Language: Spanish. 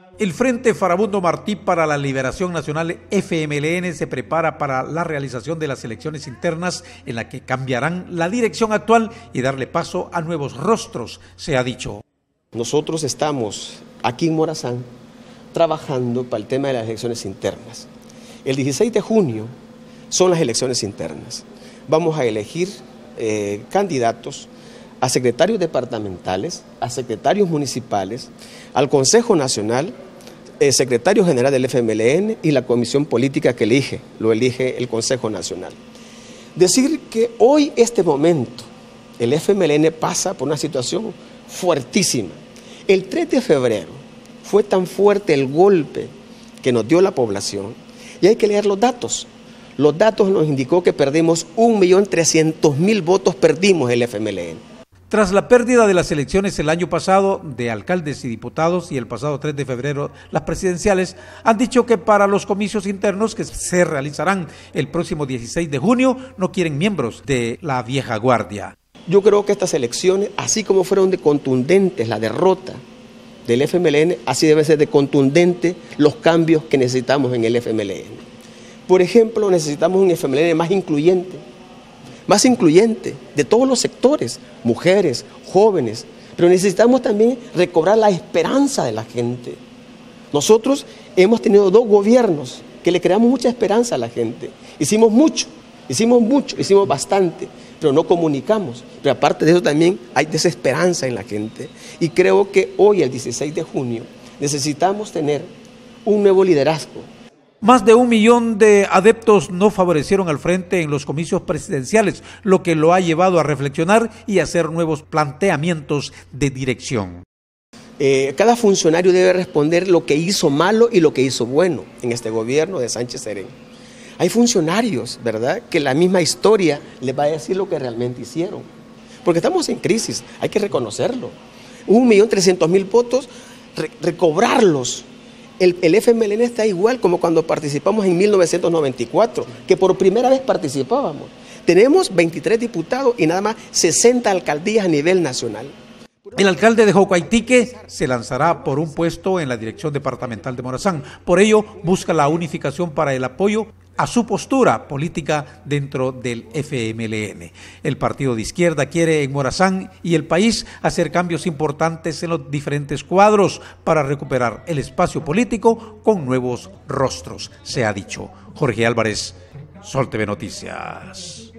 El Frente Farabundo Martí para la Liberación Nacional FMLN se prepara para la realización de las elecciones internas en la que cambiarán la dirección actual y darle paso a nuevos rostros, se ha dicho. Nosotros estamos aquí en Morazán trabajando para el tema de las elecciones internas. El 16 de junio son las elecciones internas. Vamos a elegir candidatos a secretarios departamentales, a secretarios municipales, al Consejo Nacional, secretario general del FMLN y la comisión política que lo elige el Consejo Nacional. Decir que hoy, este momento, el FMLN pasa por una situación fuertísima. El 3 de febrero fue tan fuerte el golpe que nos dio la población y hay que leer los datos. Los datos nos indicó que perdimos 1.300.000 votos, perdimos el FMLN. Tras la pérdida de las elecciones el año pasado de alcaldes y diputados y el pasado 3 de febrero las presidenciales, han dicho que para los comicios internos que se realizarán el próximo 16 de junio no quieren miembros de la vieja guardia. Yo creo que estas elecciones, así como fueron de contundentes la derrota del FMLN, así debe ser de contundente los cambios que necesitamos en el FMLN. Por ejemplo, necesitamos un FMLN más incluyente de todos los sectores, mujeres, jóvenes, pero necesitamos también recobrar la esperanza de la gente. Nosotros hemos tenido 2 gobiernos que le creamos mucha esperanza a la gente. Hicimos mucho, hicimos bastante, pero no comunicamos. Pero aparte de eso también hay desesperanza en la gente. Y creo que hoy, el 16 de junio, necesitamos tener un nuevo liderazgo. Más de 1 millón de adeptos no favorecieron al frente en los comicios presidenciales, lo que lo ha llevado a reflexionar y hacer nuevos planteamientos de dirección. Cada funcionario debe responder lo que hizo malo y lo que hizo bueno en este gobierno de Sánchez Serén. Hay funcionarios, ¿verdad?, que la misma historia les va a decir lo que realmente hicieron. Porque estamos en crisis, hay que reconocerlo. 1.300.000 votos, recobrarlos. El FMLN está igual como cuando participamos en 1994, que por primera vez participábamos. Tenemos 23 diputados y nada más 60 alcaldías a nivel nacional. El alcalde de Jocoaitique se lanzará por un puesto en la dirección departamental de Morazán. Por ello, busca la unificación para el apoyo a su postura política dentro del FMLN. El partido de izquierda quiere en Morazán y el país hacer cambios importantes en los diferentes cuadros para recuperar el espacio político con nuevos rostros, se ha dicho. Jorge Álvarez, Sol TV Noticias.